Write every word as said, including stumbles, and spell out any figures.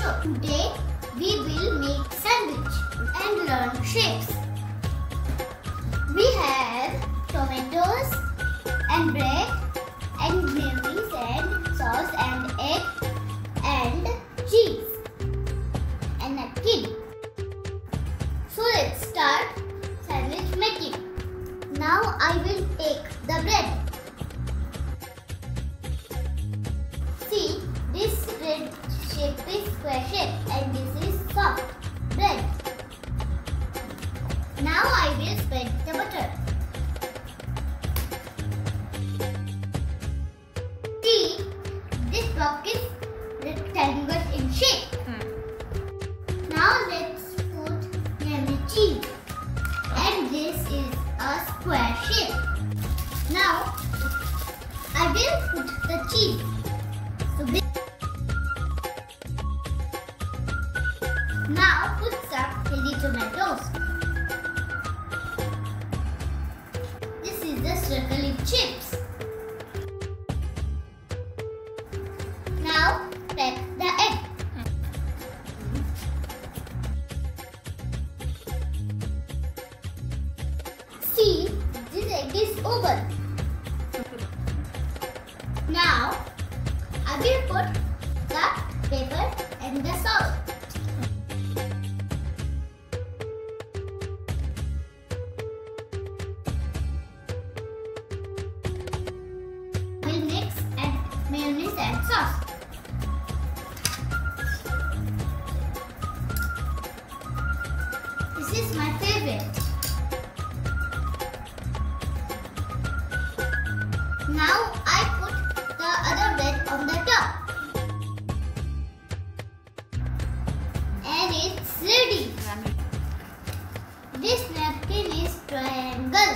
Today we will make sandwich and learn shapes. We have tomatoes and bread and mayonnaise and sauce and egg and cheese and napkin. So let's start sandwich making. Now I will take the bread. See, this red shape is square shape and this is soft bread. Now I will spread the butter. See, this block is rectangular in shape. Hmm. Now let's put yummy cheese. And this is a square shape. Now I will put the cheese. So this now put some chili tomatoes. This is the circle in chips. Now crack the egg. See, this egg is oval. Now I will put the pepper and the salt. I will mix and mayonnaise and sauce. This is my favorite. Now I put the other bread on the top. And it's ready. This napkin is triangle.